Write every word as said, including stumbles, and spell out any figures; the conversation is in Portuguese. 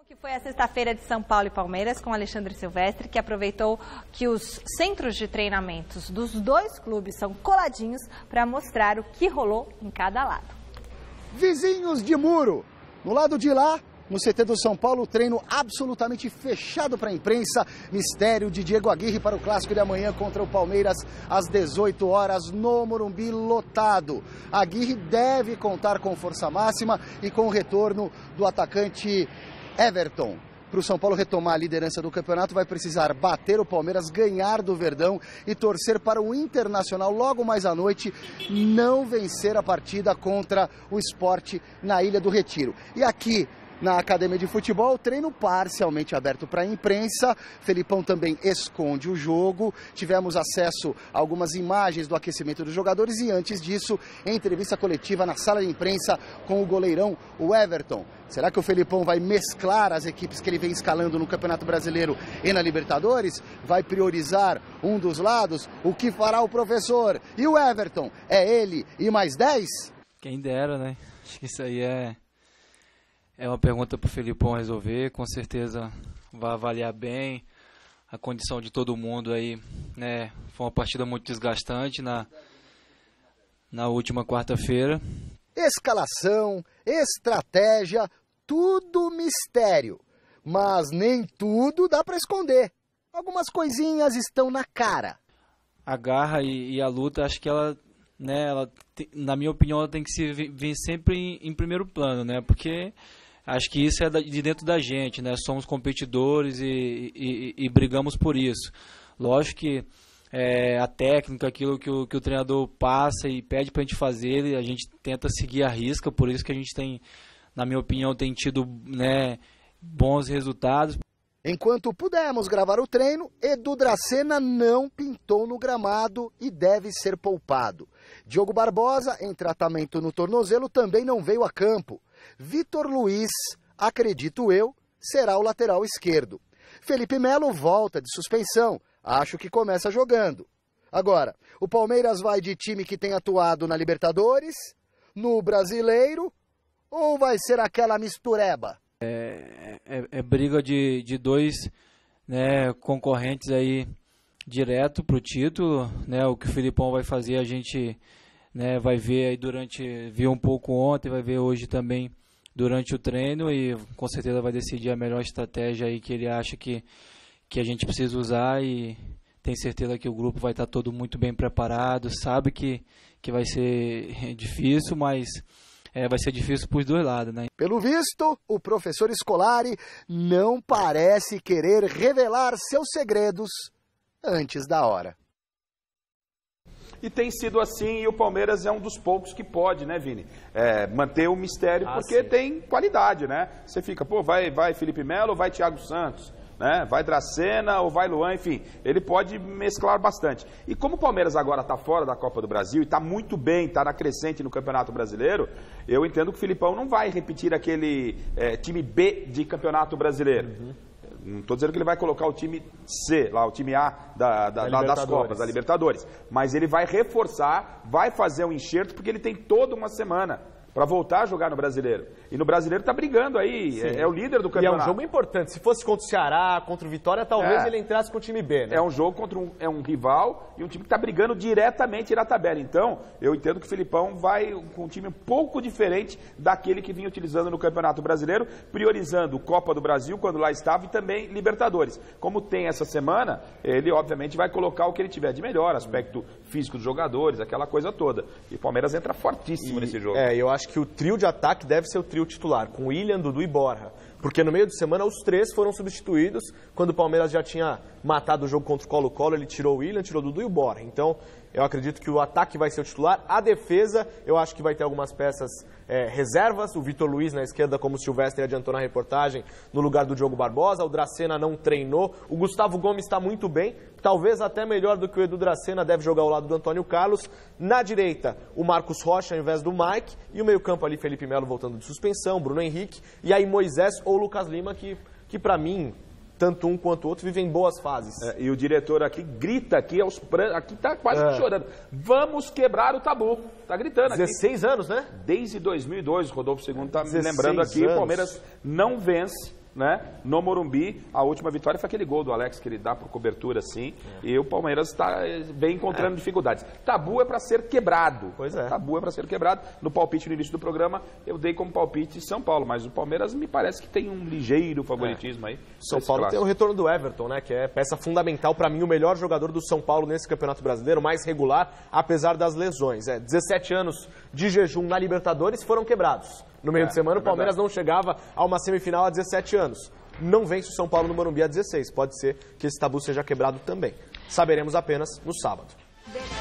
Que foi a sexta-feira de São Paulo e Palmeiras com Alexandre Silvestre, que aproveitou que os centros de treinamentos dos dois clubes são coladinhos para mostrar o que rolou em cada lado. Vizinhos de muro. No lado de lá, no C T do São Paulo, treino absolutamente fechado para a imprensa. Mistério de Diego Aguirre para o clássico de amanhã contra o Palmeiras às dezoito horas no Morumbi lotado. Aguirre deve contar com força máxima e com o retorno do atacante Everton. Para o São Paulo retomar a liderança do campeonato, vai precisar bater o Palmeiras, ganhar do Verdão e torcer para o Internacional logo mais à noite não vencer a partida contra o Sport na Ilha do Retiro. E aqui na Academia de Futebol, treino parcialmente aberto para a imprensa. Felipão também esconde o jogo. Tivemos acesso a algumas imagens do aquecimento dos jogadores e antes disso, entrevista coletiva na sala de imprensa com o goleirão, o Everton. Será que o Felipão vai mesclar as equipes que ele vem escalando no Campeonato Brasileiro e na Libertadores? Vai priorizar um dos lados? O que fará o professor? E o Everton? É ele e mais dez? Quem dera, né? Acho que isso aí é... É uma pergunta para o Felipão resolver, com certeza vai avaliar bem a condição de todo mundo aí, né? Foi uma partida muito desgastante na, na última quarta-feira. Escalação, estratégia, tudo mistério, mas nem tudo dá para esconder. Algumas coisinhas estão na cara. A garra e, e a luta, acho que ela, né, ela, na minha opinião, ela tem que se vir sempre em, em primeiro plano, né? Porque acho que isso é de dentro da gente, né? Somos competidores e, e, e brigamos por isso. Lógico que é, a técnica, aquilo que o, que o treinador passa e pede para a gente fazer, a gente tenta seguir a risca, por isso que a gente tem, na minha opinião, tem tido, né, bons resultados. Enquanto pudemos gravar o treino, Edu Dracena não pintou no gramado e deve ser poupado. Diogo Barbosa, em tratamento no tornozelo, também não veio a campo. Vitor Luiz, acredito eu, será o lateral esquerdo. Felipe Melo volta de suspensão, acho que começa jogando. Agora, o Palmeiras vai de time que tem atuado na Libertadores, no Brasileiro, ou vai ser aquela mistureba? É, é, é briga de, de dois, né, concorrentes aí direto para o título, né? O que o Felipão vai fazer a gente, né, vai ver aí durante, viu um pouco ontem, vai ver hoje também durante o treino e com certeza vai decidir a melhor estratégia aí que ele acha que, que a gente precisa usar e tem certeza que o grupo vai estar todo muito bem preparado, sabe que, que vai ser difícil, mas é, vai ser difícil para os dois lados, né? Pelo visto, o professor Scolari não parece querer revelar seus segredos antes da hora. E tem sido assim, e o Palmeiras é um dos poucos que pode, né, Vini? É, manter o mistério, ah, porque sim, tem qualidade, né? Você fica, pô, vai, vai Felipe Melo ou vai Thiago Santos? Né? Vai Dracena ou vai Luan, enfim, ele pode mesclar bastante. E como o Palmeiras agora está fora da Copa do Brasil e está muito bem, está na crescente no Campeonato Brasileiro, eu entendo que o Filipão não vai repetir aquele é, time B de Campeonato Brasileiro. Uhum. Não estou dizendo que ele vai colocar o time C, lá, o time A da, da, da, das Copas, da Libertadores. Mas ele vai reforçar, vai fazer um enxerto, porque ele tem toda uma semana para voltar a jogar no Brasileiro. E no Brasileiro está brigando aí, é, é o líder do campeonato. E é um jogo importante. Se fosse contra o Ceará, contra o Vitória, talvez é. ele entrasse com o time B, né? É um jogo contra um, é um rival e um time que está brigando diretamente na tabela. Então, eu entendo que o Felipão vai com um time um pouco diferente daquele que vinha utilizando no Campeonato Brasileiro, priorizando Copa do Brasil, quando lá estava, e também Libertadores. Como tem essa semana, ele obviamente vai colocar o que ele tiver de melhor, aspecto físico dos jogadores, aquela coisa toda. E o Palmeiras entra fortíssimo e, nesse jogo. É, eu acho que o trio de ataque deve ser o trio titular, com William, Dudu e Borja. Porque no meio de semana os três foram substituídos. Quando o Palmeiras já tinha matado o jogo contra o Colo-Colo, ele tirou o William, tirou o Dudu e o Borja. Então, eu acredito que o ataque vai ser o titular. A defesa, eu acho que vai ter algumas peças é, reservas. O Vitor Luiz na esquerda, como o Silvestre adiantou na reportagem, no lugar do Diogo Barbosa. O Dracena não treinou. O Gustavo Gomes está muito bem. Talvez até melhor do que o Edu Dracena, deve jogar ao lado do Antônio Carlos. Na direita, o Marcos Rocha ao invés do Mike. E o meio-campo ali, Felipe Melo voltando de suspensão, Bruno Henrique. E aí Moisés ou Lucas Lima, que, que para mim, tanto um quanto o outro, vivem boas fases. É, e o diretor aqui grita, aqui, aos pran... aqui tá quase é. chorando. Vamos quebrar o tabu. Tá gritando aqui. dezesseis anos, né? Desde dois mil e dois, o Rodolfo Segundo tá me lembrando aqui, anos. O Palmeiras não vence né? No Morumbi, a última vitória foi aquele gol do Alex que ele dá por cobertura assim, é. e o Palmeiras tá, vem encontrando é. dificuldades. Tabu é para ser quebrado. Pois é. Tabu é para ser quebrado. No palpite no início do programa, eu dei como palpite São Paulo, mas o Palmeiras me parece que tem um ligeiro favoritismo é. aí. São Paulo clássico. Tem o retorno do Everton, né? Que é peça fundamental para mim, o melhor jogador do São Paulo nesse Campeonato Brasileiro, mais regular, apesar das lesões. É, dezessete anos de jejum na Libertadores foram quebrados. No meio é, de semana, é o Palmeiras não chegava a uma semifinal há dezessete anos. Não vence o São Paulo no Morumbi há dezesseis. Pode ser que esse tabu seja quebrado também. Saberemos apenas no sábado.